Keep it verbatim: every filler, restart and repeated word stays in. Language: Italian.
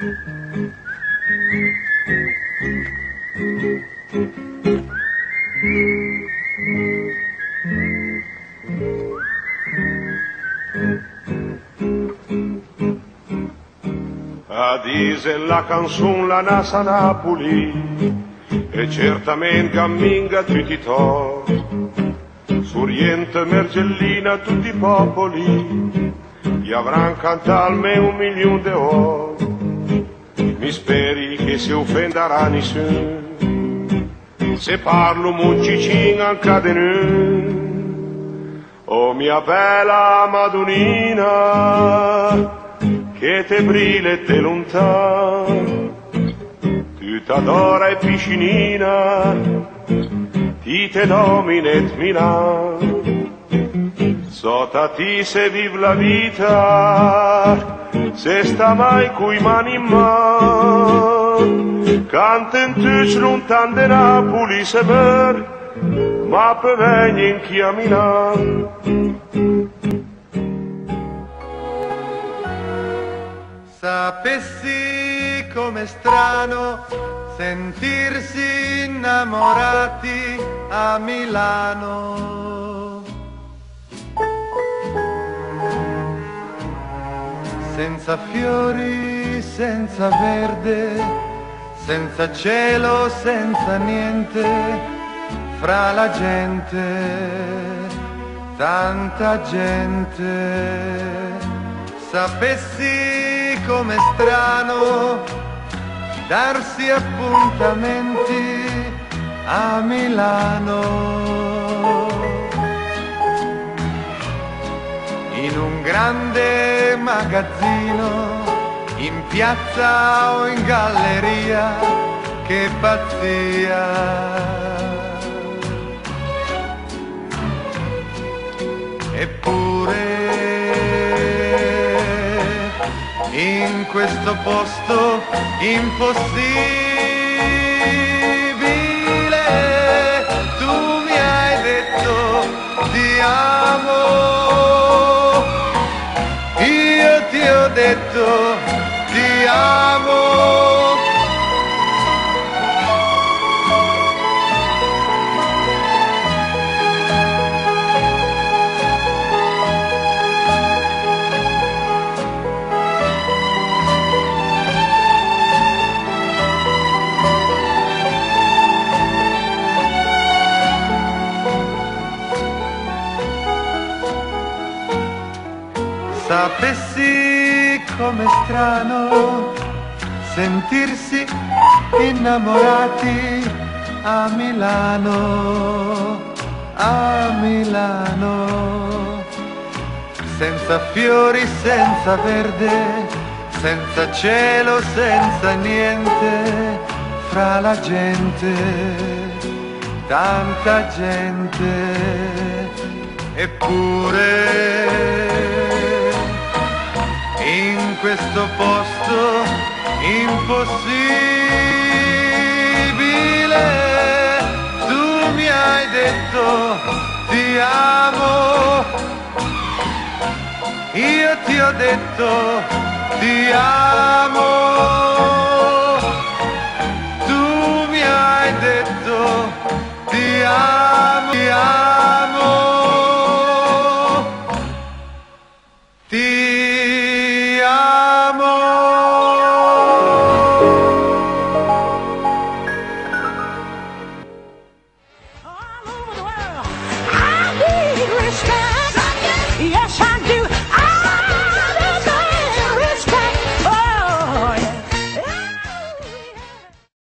A diesel la canzone la nasa Napoli e certamente camminga trititò su Oriente Mergellina tutti i popoli gli avranno cantato almeno un milione di ore. Mi speri che si offenderà nessuno se parlo muncicin anche di noi. Oh mia bella Madonnina che te brilla e te lontano, tu t'adora e piscinina, ti te domina e Milano. Sota ti se vive la vita, se sta mai coi mani in mano, canta in tutti lontano di Napoli se ver, ma per venire in chiamina. Sapessi com'è strano sentirsi innamorati a Milano, senza fiori, senza verde, senza cielo, senza niente, fra la gente, tanta gente. Sapessi com'è strano darsi appuntamenti a Milano, in un grande magazzino, in piazza o in galleria, che pazzia. Eppure in questo posto impossibile tu mi hai detto ti amo, io ti ho detto ti amo. Sapessi com'è strano sentirsi innamorati a Milano, a Milano, senza fiori, senza verde, senza cielo, senza niente, fra la gente, tanta gente. Eppure in questo posto impossibile tu mi hai detto ti amo, io ti ho detto ti amo.